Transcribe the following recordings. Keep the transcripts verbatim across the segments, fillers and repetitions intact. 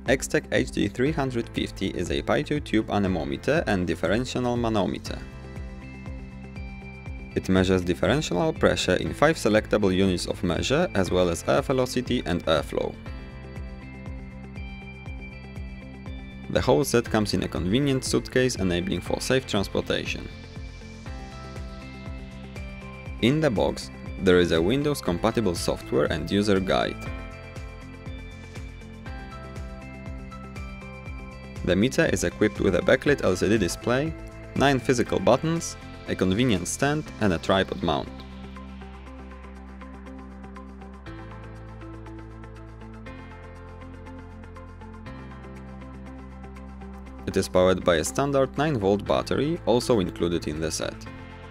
X-Tech H D three fifty is a pitot tube anemometer and differential manometer. It measures differential pressure in five selectable units of measure, as well as air velocity and airflow. The whole set comes in a convenient suitcase, enabling for safe transportation. In the box, there is a Windows-compatible software and user guide. The meter is equipped with a backlit L C D display, nine physical buttons, a convenient stand and a tripod mount. It is powered by a standard nine volt battery, also included in the set.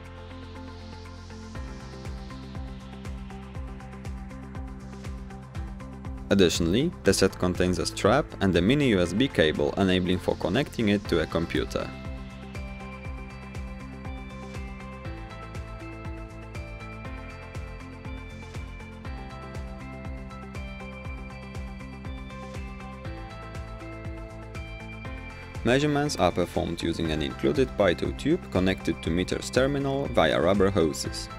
Additionally, the set contains a strap and a mini U S B cable, enabling for connecting it to a computer. Measurements are performed using an included pitot tube connected to meter's terminal via rubber hoses.